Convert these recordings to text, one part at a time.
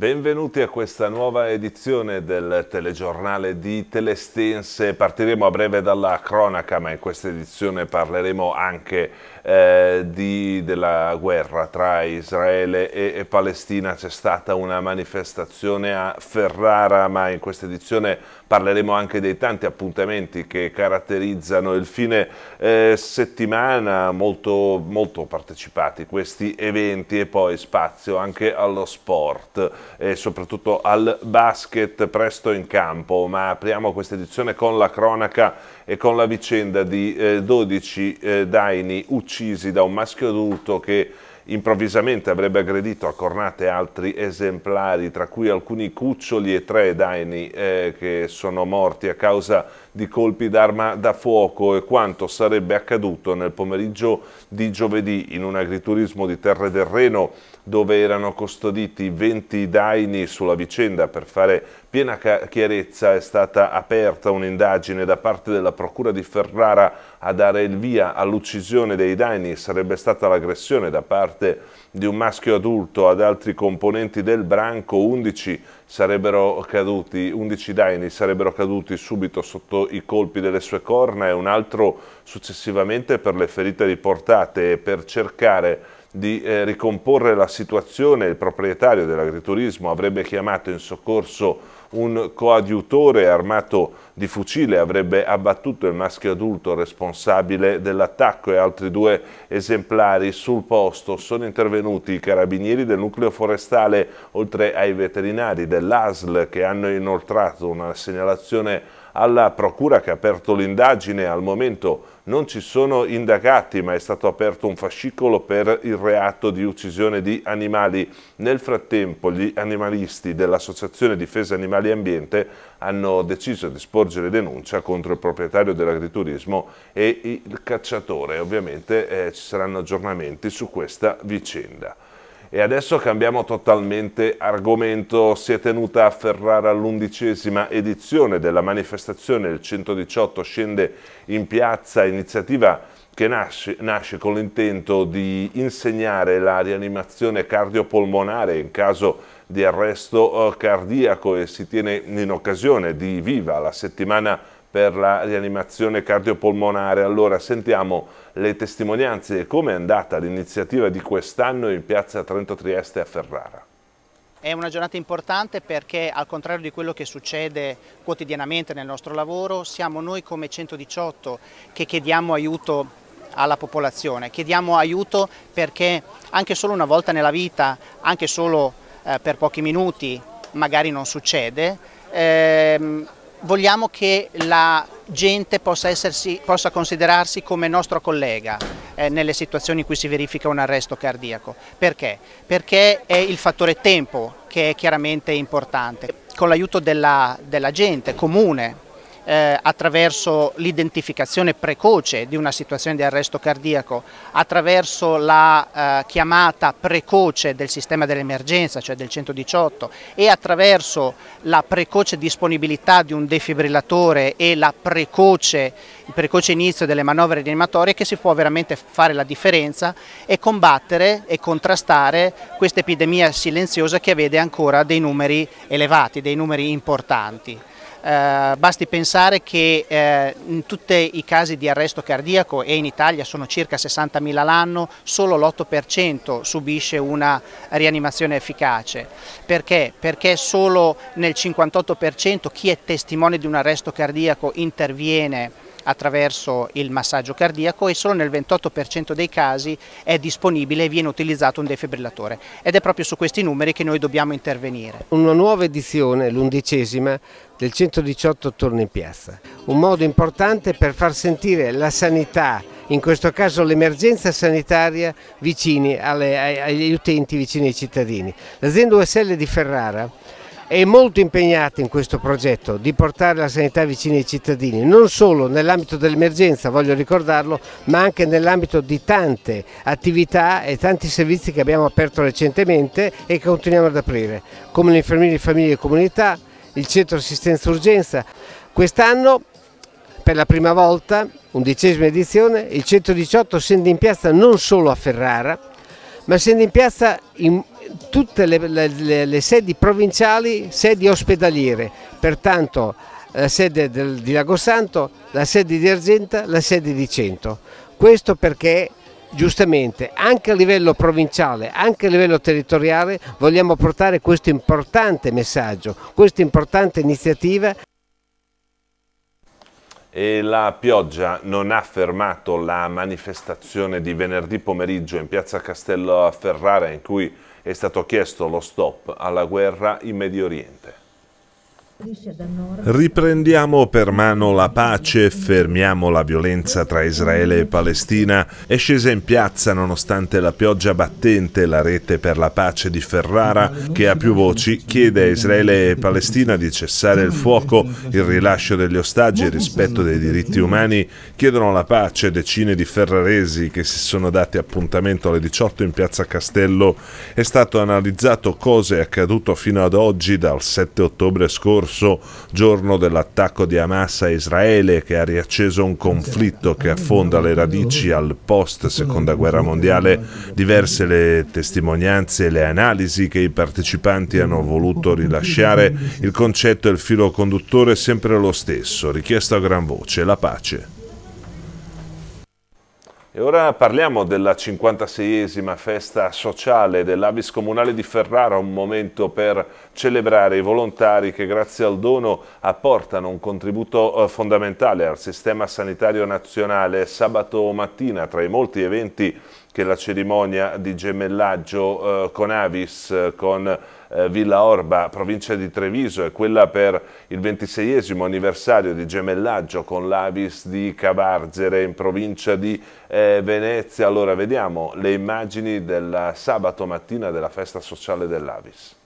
Benvenuti a questa nuova edizione del telegiornale di Telestense. Partiremo a breve dalla cronaca, ma in questa edizione parleremo anche della guerra tra Israele e Palestina. C'è stata una manifestazione a Ferrara, ma in questa edizione parleremo anche dei tanti appuntamenti che caratterizzano il fine settimana, molto partecipati questi eventi, e poi spazio anche allo sport e soprattutto al basket presto in campo. Ma apriamo questa edizione con la cronaca e con la vicenda di 12 daini uccisi da un maschio adulto che improvvisamente avrebbe aggredito a cornate altri esemplari, tra cui alcuni cuccioli, e 3 daini che sono morti a causa di colpi d'arma da fuoco, e quanto sarebbe accaduto nel pomeriggio di giovedì in un agriturismo di Terre del Reno, dove erano custoditi 20 daini. Sulla vicenda, per fare piena chiarezza, è stata aperta un'indagine da parte della Procura di Ferrara a dare il via all'uccisione dei daini. Sarebbe stata l'aggressione da parte di un maschio adulto ad altri componenti del branco. 11 daini sarebbero caduti subito sotto i colpi delle sue corna, e un altro successivamente per le ferite riportate. E per cercare di ricomporre la situazione, il proprietario dell'agriturismo avrebbe chiamato in soccorso un coadiutore armato di fucile, avrebbe abbattuto il maschio adulto responsabile dell'attacco, e altri 2 esemplari. Sul posto sono intervenuti i carabinieri del nucleo forestale, oltre ai veterinari dell'ASL, che hanno inoltrato una segnalazione alla procura, che ha aperto l'indagine. Al momento non ci sono indagati, ma è stato aperto un fascicolo per il reato di uccisione di animali. Nel frattempo gli animalisti dell'Associazione Difesa Animali e Ambiente hanno deciso di sporgere denuncia contro il proprietario dell'agriturismo e il cacciatore. Ovviamente ci saranno aggiornamenti su questa vicenda. E adesso cambiamo totalmente argomento. Si è tenuta a Ferrara l'11ª edizione della manifestazione Il 118 scende in piazza, iniziativa che nasce con l'intento di insegnare la rianimazione cardiopolmonare in caso di arresto cardiaco, e si tiene in occasione di Viva, la settimana per la rianimazione cardiopolmonare. Allora sentiamo le testimonianze e come è andata l'iniziativa di quest'anno in piazza Trento Trieste a Ferrara. È una giornata importante perché, al contrario di quello che succede quotidianamente nel nostro lavoro, siamo noi come 118 che chiediamo aiuto alla popolazione. Chiediamo aiuto perché anche solo una volta nella vita, anche solo per pochi minuti, magari non succede, vogliamo che la gente possa considerarsi come nostro collega nelle situazioni in cui si verifica un arresto cardiaco. Perché? Perché è il fattore tempo che è chiaramente importante. Con l'aiuto della gente comune, attraverso l'identificazione precoce di una situazione di arresto cardiaco, attraverso la chiamata precoce del sistema dell'emergenza, cioè del 118, e attraverso la precoce disponibilità di un defibrillatore e il precoce inizio delle manovre rianimatorie, che si può veramente fare la differenza e combattere e contrastare questa epidemia silenziosa che vede ancora dei numeri elevati, dei numeri importanti. Basti pensare che in tutti i casi di arresto cardiaco, e in Italia sono circa 60.000 l'anno, solo l'8% subisce una rianimazione efficace. Perché? Perché solo nel 58% chi è testimone di un arresto cardiaco interviene attraverso il massaggio cardiaco, e solo nel 28% dei casi è disponibile e viene utilizzato un defibrillatore, ed è proprio su questi numeri che noi dobbiamo intervenire. Una nuova edizione, l'11ª, del 118 torna in piazza, un modo importante per far sentire la sanità, in questo caso l'emergenza sanitaria, vicini agli utenti, vicini ai cittadini. L'azienda USL di Ferrara è molto impegnata in questo progetto di portare la sanità vicini ai cittadini, non solo nell'ambito dell'emergenza, voglio ricordarlo, ma anche nell'ambito di tante attività e tanti servizi che abbiamo aperto recentemente e che continuiamo ad aprire, come gli infermieri di famiglia e comunità, il centro assistenza urgenza. Quest'anno, per la prima volta, 11ª edizione, il 118 scende in piazza non solo a Ferrara, ma scende in piazza tutte le sedi provinciali, sedi ospedaliere, pertanto la sede di Lagosanto, la sede di Argenta, la sede di Cento. Questo perché giustamente anche a livello provinciale, anche a livello territoriale vogliamo portare questo importante messaggio, questa importante iniziativa. E la pioggia non ha fermato la manifestazione di venerdì pomeriggio in piazza Castello a Ferrara, in cui è stato chiesto lo stop alla guerra in Medio Oriente. Riprendiamo per mano la pace, fermiamo la violenza tra Israele e Palestina. È scesa in piazza, nonostante la pioggia battente, la rete per la pace di Ferrara, che a più voci chiede a Israele e Palestina di cessare il fuoco, il rilascio degli ostaggi e il rispetto dei diritti umani. Chiedono la pace decine di ferraresi che si sono dati appuntamento alle 18 in piazza Castello. È stato analizzato cosa è accaduto fino ad oggi, dal 7 ottobre scorso, giorno dell'attacco di Hamas a Israele, che ha riacceso un conflitto che affonda le radici al post seconda guerra mondiale. Diverse le testimonianze e le analisi che i partecipanti hanno voluto rilasciare. Il concetto e il filo conduttore è sempre lo stesso, richiesto a gran voce: la pace. E ora parliamo della 56esima festa sociale dell'Avis Comunale di Ferrara, un momento per celebrare i volontari che grazie al dono apportano un contributo fondamentale al sistema sanitario nazionale. Sabato mattina, tra i molti eventi che la cerimonia di gemellaggio con Avis, con Villa Orba, provincia di Treviso, e quella per il 26esimo anniversario di gemellaggio con l'Avis di Cavarzere in provincia di Venezia. Allora vediamo le immagini del sabato mattina della festa sociale dell'Avis.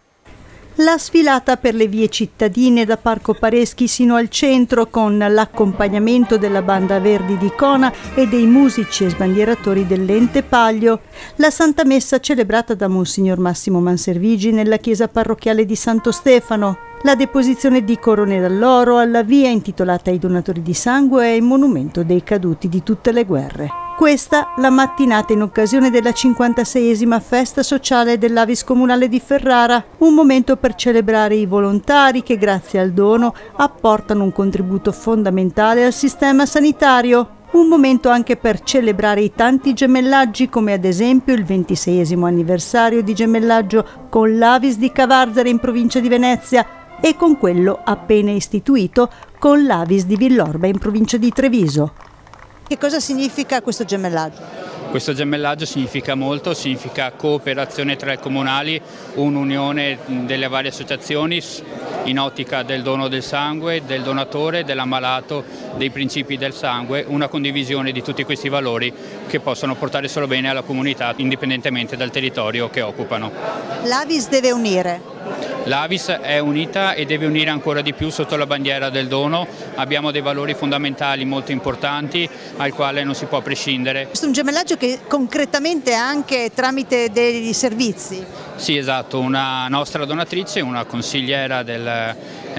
La sfilata per le vie cittadine da Parco Pareschi sino al centro, con l'accompagnamento della Banda Verdi di Cona e dei musici e sbandieratori dell'Ente Paglio. La Santa Messa celebrata da Monsignor Massimo Manservigi nella chiesa parrocchiale di Santo Stefano. La deposizione di corone d'alloro alla via intitolata ai donatori di sangue e il monumento dei caduti di tutte le guerre. Questa la mattinata in occasione della 56esima festa sociale dell'Avis Comunale di Ferrara, un momento per celebrare i volontari che grazie al dono apportano un contributo fondamentale al sistema sanitario. Un momento anche per celebrare i tanti gemellaggi, come ad esempio il 26esimo anniversario di gemellaggio con l'Avis di Cavarzere in provincia di Venezia e con quello appena istituito con l'Avis di Villorba in provincia di Treviso. Che cosa significa questo gemellaggio? Questo gemellaggio significa molto, significa cooperazione tra i comunali, un'unione delle varie associazioni in ottica del dono del sangue, del donatore, dell'ammalato, dei principi del sangue, una condivisione di tutti questi valori che possono portare solo bene alla comunità indipendentemente dal territorio che occupano. L'Avis deve unire. L'Avis è unita e deve unire ancora di più sotto la bandiera del dono. Abbiamo dei valori fondamentali molto importanti al quale non si può prescindere. Questo è un gemellaggio che concretamente anche tramite dei servizi? Sì, esatto, una nostra donatrice, una consigliera della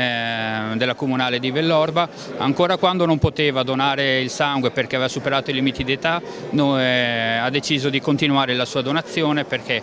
Comunale di Villorba, ancora quando non poteva donare il sangue perché aveva superato i limiti d'età, ha deciso di continuare la sua donazione perché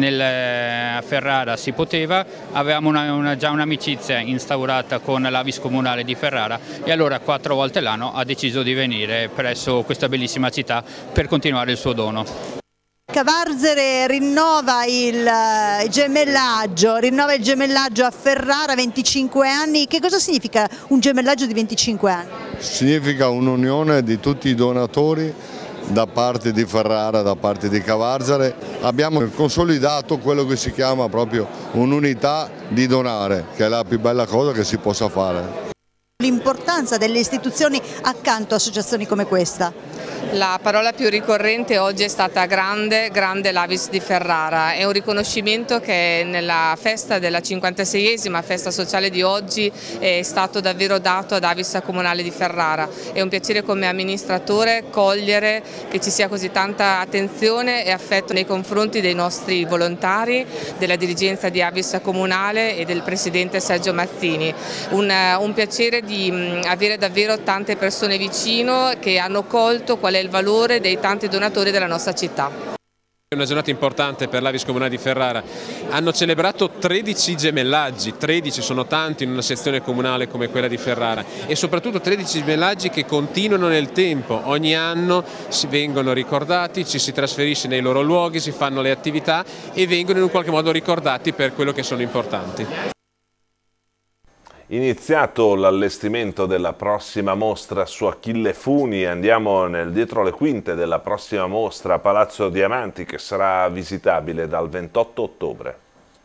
a Ferrara si poteva, avevamo già un'amicizia instaurata con l'Avis Comunale di Ferrara e allora 4 volte l'anno ha deciso di venire presso questa bellissima città per continuare il suo dono. Cavarzere rinnova il gemellaggio a Ferrara, 25 anni. Che cosa significa un gemellaggio di 25 anni? Significa un'unione di tutti i donatori da parte di Ferrara, da parte di Cavarzere. Abbiamo consolidato quello che si chiama proprio un'unità di donare, che è la più bella cosa che si possa fare. L'importanza delle istituzioni accanto a associazioni come questa. La parola più ricorrente oggi è stata grande, grande l'Avis di Ferrara. È un riconoscimento che nella festa della 56esima festa sociale di oggi è stato davvero dato ad Avis Comunale di Ferrara. È un piacere come amministratore cogliere che ci sia così tanta attenzione e affetto nei confronti dei nostri volontari, della dirigenza di Avis Comunale e del presidente Sergio Mazzini. Un piacere di avere davvero tante persone vicino che hanno colto qual è il valore dei tanti donatori della nostra città. È una giornata importante per l'Avis Comunale di Ferrara. Hanno celebrato 13 gemellaggi, 13 sono tanti in una sezione comunale come quella di Ferrara, e soprattutto 13 gemellaggi che continuano nel tempo. Ogni anno si vengono ricordati, ci si trasferisce nei loro luoghi, si fanno le attività e vengono in un qualche modo ricordati per quello che sono importanti. Iniziato l'allestimento della prossima mostra su Achille Funi, andiamo nel dietro le quinte della prossima mostra a Palazzo Diamanti, che sarà visitabile dal 28 ottobre.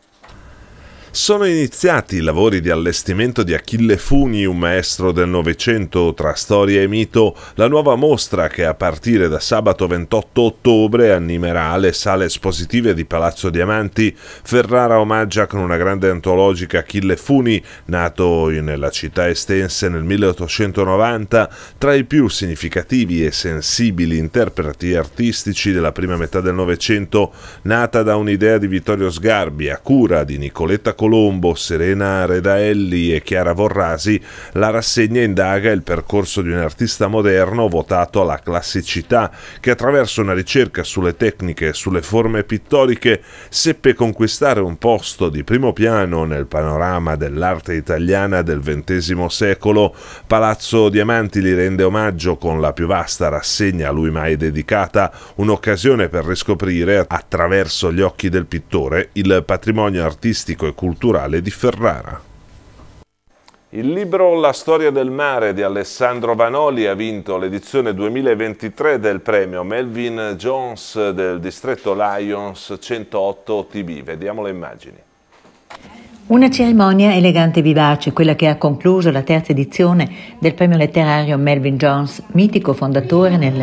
Sono iniziati i lavori di allestimento di Achille Funi, un maestro del Novecento tra storia e mito, la nuova mostra che a partire da sabato 28 ottobre animerà le sale espositive di Palazzo Diamanti. Ferrara omaggia con una grande antologica Achille Funi, nato nella città estense nel 1890, tra i più significativi e sensibili interpreti artistici della prima metà del Novecento, nata da un'idea di Vittorio Sgarbi a cura di Nicoletta Colombo, Serena Redaelli e Chiara Vorrasi. La rassegna indaga il percorso di un artista moderno votato alla classicità, che attraverso una ricerca sulle tecniche e sulle forme pittoriche seppe conquistare un posto di primo piano nel panorama dell'arte italiana del XX secolo. Palazzo Diamanti gli rende omaggio con la più vasta rassegna a lui mai dedicata, un'occasione per riscoprire, attraverso gli occhi del pittore, il patrimonio artistico e culturale di Ferrara. Il libro La storia del mare di Alessandro Vanoli ha vinto l'edizione 2023 del premio Melvin Jones del distretto Lions 108 TB. Vediamo le immagini. Una cerimonia elegante e vivace, quella che ha concluso la terza edizione del premio letterario Melvin Jones, mitico fondatore nel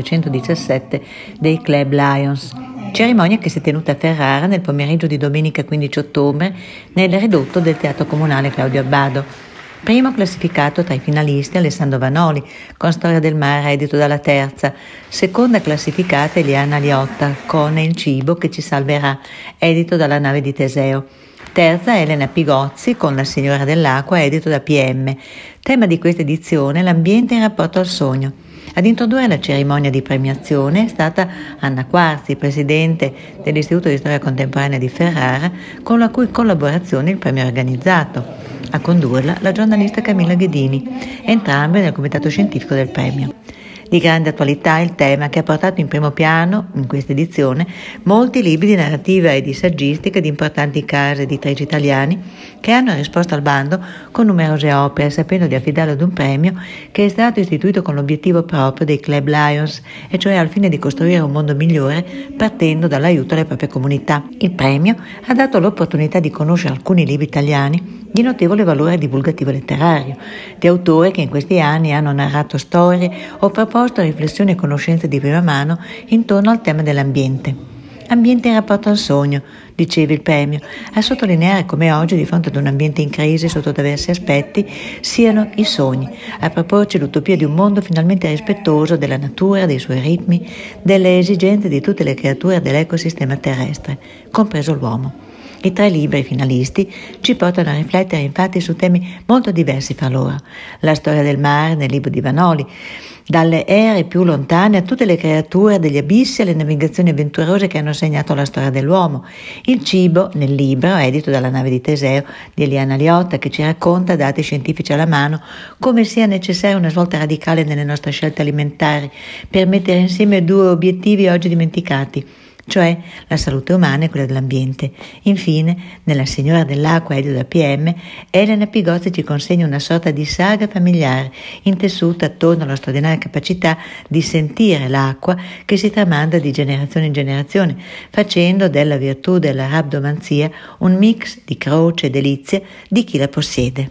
1917 dei Club Lions. Cerimonia che si è tenuta a Ferrara nel pomeriggio di domenica 15 ottobre nel ridotto del Teatro Comunale Claudio Abbado. Primo classificato tra i finalisti Alessandro Vanoli, con Storia del mare edito dalla Terza. Seconda classificata Eliana Liotta, con Il cibo che ci salverà, edito dalla Nave di Teseo. Terza Elena Pigozzi con La signora dell'acqua, edito da PM. Tema di questa edizione l'ambiente in rapporto al sogno. Ad introdurre la cerimonia di premiazione è stata Anna Quarzi, presidente dell'Istituto di Storia Contemporanea di Ferrara, con la cui collaborazione il premio è organizzato. A condurla la giornalista Camilla Ghedini, entrambe nel comitato scientifico del premio. Di grande attualità il tema che ha portato in primo piano, in questa edizione, molti libri di narrativa e di saggistica di importanti case editrici italiani che hanno risposto al bando con numerose opere, sapendo di affidarlo ad un premio che è stato istituito con l'obiettivo proprio dei Club Lions, e cioè al fine di costruire un mondo migliore partendo dall'aiuto alle proprie comunità. Il premio ha dato l'opportunità di conoscere alcuni libri italiani di notevole valore divulgativo letterario, di autori che in questi anni hanno narrato storie o proposto riflessioni e conoscenze di prima mano intorno al tema dell'ambiente. Ambiente in rapporto al sogno, diceva il premio, a sottolineare come oggi, di fronte ad un ambiente in crisi sotto diversi aspetti, siano i sogni a proporci l'utopia di un mondo finalmente rispettoso della natura, dei suoi ritmi, delle esigenze di tutte le creature dell'ecosistema terrestre, compreso l'uomo. I tre libri finalisti ci portano a riflettere infatti su temi molto diversi fra loro. La storia del mare nel libro di Vanoli, dalle ere più lontane a tutte le creature degli abissi alle navigazioni avventurose che hanno segnato la storia dell'uomo. Il cibo nel libro, edito dalla Nave di Teseo di Eliana Liotta, che ci racconta, dati scientifici alla mano, come sia necessaria una svolta radicale nelle nostre scelte alimentari per mettere insieme due obiettivi oggi dimenticati, cioè la salute umana e quella dell'ambiente. Infine, nella signora dell'acqua, edito da PM, Elena Pigozzi ci consegna una sorta di saga familiare intessuta attorno alla straordinaria capacità di sentire l'acqua che si tramanda di generazione in generazione, facendo della virtù della rabdomanzia un mix di croce e delizia di chi la possiede.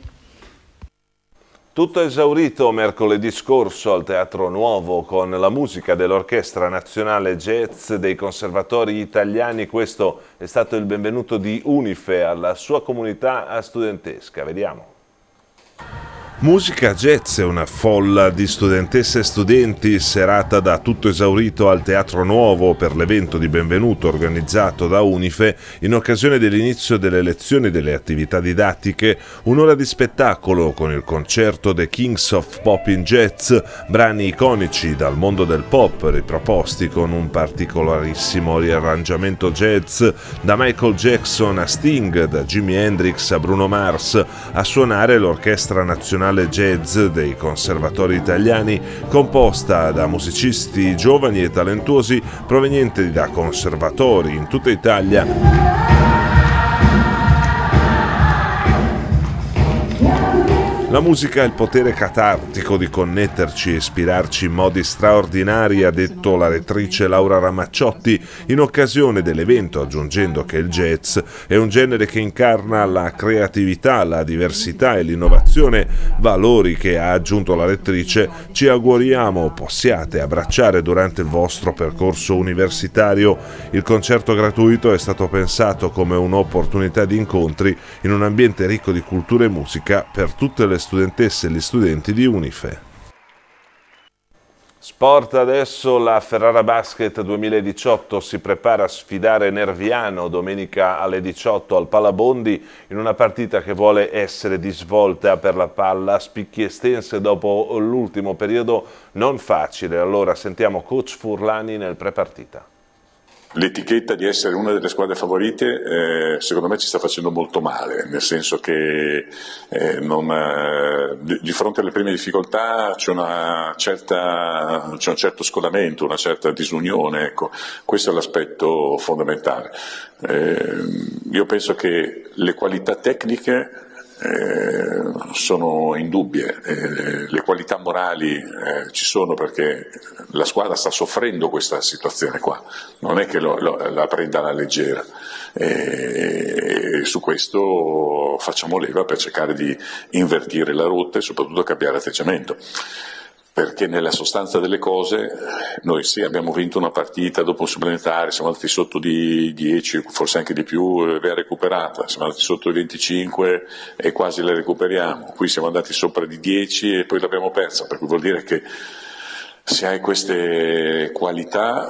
Tutto esaurito mercoledì scorso al Teatro Nuovo con la musica dell'Orchestra Nazionale Jazz dei Conservatori Italiani. Questo è stato il benvenuto di Unife alla sua comunità studentesca. Vediamo. Musica jazz e una folla di studentesse e studenti, serata da tutto esaurito al Teatro Nuovo per l'evento di benvenuto organizzato da Unife in occasione dell'inizio delle lezioni delle attività didattiche, un'ora di spettacolo con il concerto The Kings of Pop in Jazz, brani iconici dal mondo del pop riproposti con un particolarissimo riarrangiamento jazz, da Michael Jackson a Sting, da Jimi Hendrix a Bruno Mars, a suonare l'Orchestra Nazionale Jazz dei Conservatori Italiani, composta da musicisti giovani e talentuosi provenienti da conservatori in tutta Italia. La musica ha il potere catartico di connetterci e ispirarci in modi straordinari, ha detto la rettrice Laura Ramacciotti in occasione dell'evento, aggiungendo che il jazz è un genere che incarna la creatività, la diversità e l'innovazione, valori che, ha aggiunto la rettrice, ci auguriamo possiate abbracciare durante il vostro percorso universitario. Il concerto gratuito è stato pensato come un'opportunità di incontri in un ambiente ricco di cultura e musica per tutte le studentesse e gli studenti di Unife. Sport adesso, la Ferrara Basket 2018 si prepara a sfidare Nerviano domenica alle 18 al Palabondi in una partita che vuole essere di svolta per la palla, spicchi estense dopo l'ultimo periodo non facile. Allora sentiamo coach Furlani nel prepartita. L'etichetta di essere una delle squadre favorite secondo me ci sta facendo molto male, nel senso che di fronte alle prime difficoltà c'è un certo scolamento, una certa disunione, ecco. Questo è l'aspetto fondamentale. Io penso che le qualità tecniche sono indubbie, le qualità morali ci sono, perché la squadra sta soffrendo questa situazione qua, non è che la prenda alla leggera, e su questo facciamo leva per cercare di invertire la rotta e soprattutto cambiare atteggiamento. Perché nella sostanza delle cose noi sì abbiamo vinto una partita dopo un supplementare, siamo andati sotto di 10, forse anche di più, l'abbiamo recuperata, siamo andati sotto di 25 e quasi la recuperiamo, qui siamo andati sopra di 10 e poi l'abbiamo persa, per cui vuol dire che se hai queste qualità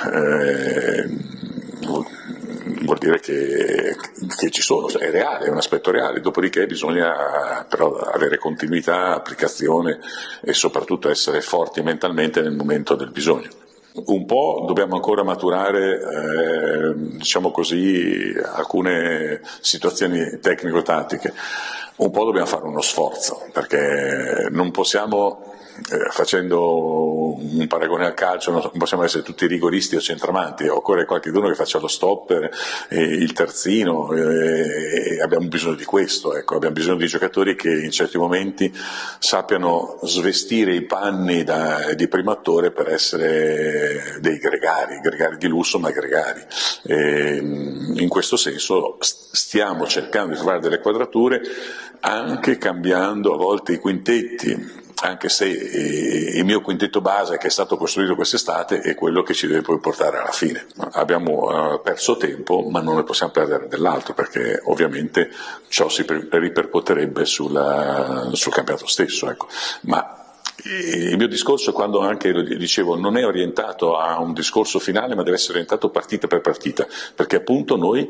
vuol dire che ci sono, è reale, è un aspetto reale, dopodiché bisogna però avere continuità, applicazione e soprattutto essere forti mentalmente nel momento del bisogno. Un po' dobbiamo ancora maturare, diciamo così, alcune situazioni tecnico-tattiche, un po' dobbiamo fare uno sforzo, perché non possiamo, facendo un paragone al calcio, non possiamo essere tutti rigoristi o centravanti, occorre qualcuno che faccia lo stopper, il terzino, e abbiamo bisogno di questo, ecco. Abbiamo bisogno di giocatori che in certi momenti sappiano svestire i panni di primo attore per essere dei gregari di lusso, ma gregari. In questo senso stiamo cercando di trovare delle quadrature, anche cambiando a volte i quintetti, anche se il mio quintetto base che è stato costruito quest'estate è quello che ci deve poi portare alla fine. Abbiamo perso tempo, ma non ne possiamo perdere dell'altro, perché ovviamente ciò si ripercuoterebbe sul campionato stesso, ecco. Ma il mio discorso, quando anche lo dicevo, non è orientato a un discorso finale, ma deve essere orientato partita per partita, perché appunto noi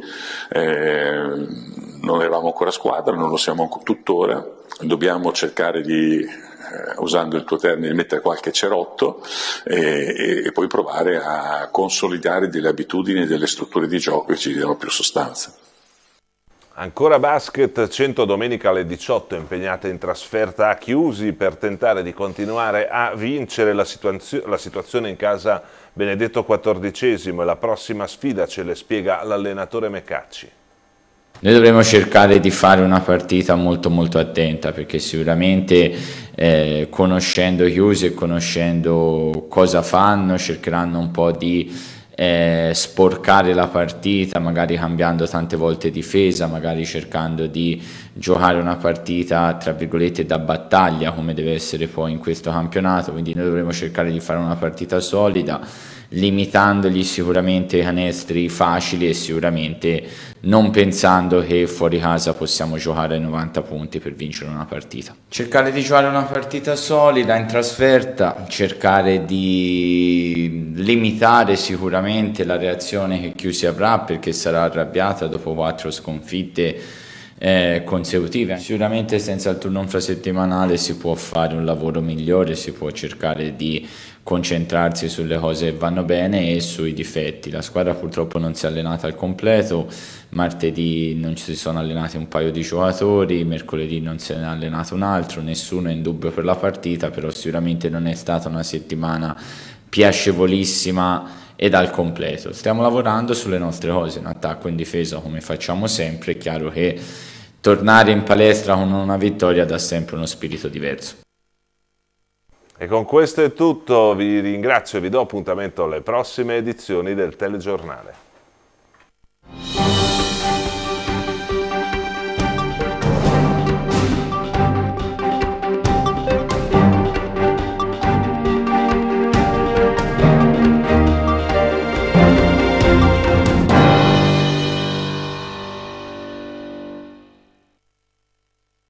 non eravamo ancora squadra, non lo siamo tuttora, dobbiamo cercare di, usando il tuo termine, mettere qualche cerotto e poi provare a consolidare delle abitudini e delle strutture di gioco che ci diano più sostanza. Ancora basket, 100 domenica alle 18, impegnate in trasferta a Chiusi per tentare di continuare a vincere la situazione in casa Benedetto XIV, e la prossima sfida ce le spiega l'allenatore Meccacci. Noi dovremo cercare di fare una partita molto attenta, perché sicuramente conoscendo Chiusi e conoscendo cosa fanno, cercheranno un po' di sporcare la partita, magari cambiando tante volte difesa, magari cercando di giocare una partita tra virgolette da battaglia, come deve essere poi in questo campionato. Quindi noi dovremo cercare di fare una partita solida, limitandogli sicuramente i canestri facili e sicuramente non pensando che fuori casa possiamo giocare ai 90 punti per vincere una partita. Cercare di giocare una partita solida in trasferta, cercare di limitare sicuramente la reazione che Chiusi avrà, perché sarà arrabbiata dopo 4 sconfitte consecutive. Sicuramente senza il turno infrasettimanale si può fare un lavoro migliore, si può cercare di concentrarsi sulle cose che vanno bene e sui difetti. La squadra purtroppo non si è allenata al completo, martedì non ci si sono allenati un paio di giocatori, mercoledì non se ne è allenato un altro, nessuno è in dubbio per la partita, però sicuramente non è stata una settimana piacevolissima ed al completo. Stiamo lavorando sulle nostre cose, in attacco e in difesa come facciamo sempre. È chiaro che tornare in palestra con una vittoria dà sempre uno spirito diverso. E con questo è tutto, vi ringrazio e vi do appuntamento alle prossime edizioni del Telegiornale.